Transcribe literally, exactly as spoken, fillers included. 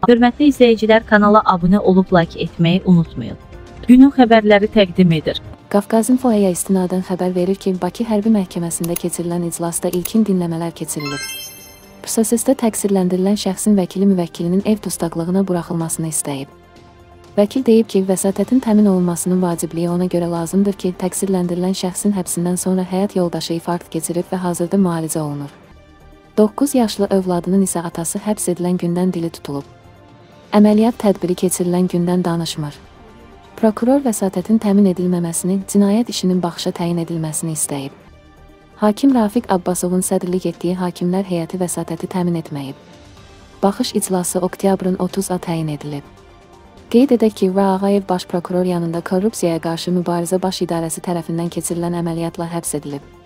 Hörmətli izləyicilər, kanala abunə olub like etməyi unutmayın. Günün xəbərləri təqdim edir. Qafqaz-Infoya istinadən xəbər verir ki, Bakı Hərbi Məhkəməsində keçirilən iclasda ilkin dinləmələr keçirilib. Prosesdə təqsirləndirilən şəxsin vəkili müvəkkilinin ev dustaqlığına buraxılmasını istəyib. Vəkil deyib ki, vəsatətin təmin olunmasının vacibliyi ona görə lazımdır ki, təqsirləndirilən şəxsin həbsindən sonra həyat yoldaşı infarkt keçirib və hazırda müalicə olunur. doqquz yaşlı övladının isə atası həbs edilən gündən dili tutulub. Əməliyyat tədbiri keçirilən gündən danışmır. Prokuror vəsatətin təmin edilməməsini, cinayət işinin baxışa təyin edilməsini istəyib. Hakim Rafiq Abbasovun sədrlik etdiyi hakimlər heyəti vəsatəti təmin etməyib. Baxış iclası oktyabrın otuzuna təyin edilib. Qeyd edək ki, Ağayev Baş Prokuror yanında Korrupsiyaya qarşı mübarizə baş idarəsi tərəfindən keçirilən əməliyyatla həbs edilib.